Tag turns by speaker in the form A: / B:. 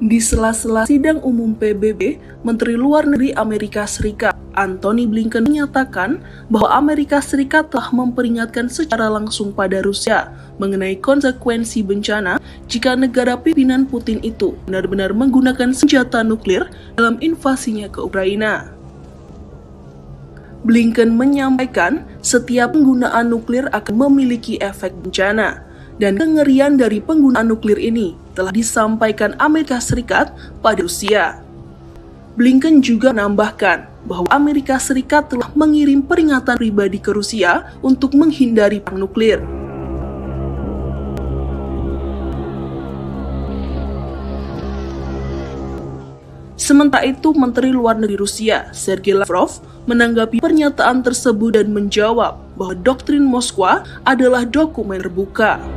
A: Di sela-sela sidang umum PBB, Menteri Luar Negeri Amerika Serikat, Antony Blinken menyatakan bahwa Amerika Serikat telah memperingatkan secara langsung pada Rusia mengenai konsekuensi bencana jika negara pimpinan Putin itu benar-benar menggunakan senjata nuklir dalam invasinya ke Ukraina. Blinken menyampaikan setiap penggunaan nuklir akan memiliki efek bencana, dan kengerian dari penggunaan nuklir ini telah disampaikan Amerika Serikat pada Rusia. Blinken juga menambahkan bahwa Amerika Serikat telah mengirim peringatan pribadi ke Rusia untuk menghindari perang nuklir. Sementara itu, Menteri Luar Negeri Rusia, Sergei Lavrov, menanggapi pernyataan tersebut dan menjawab bahwa doktrin Moskwa adalah dokumen terbuka.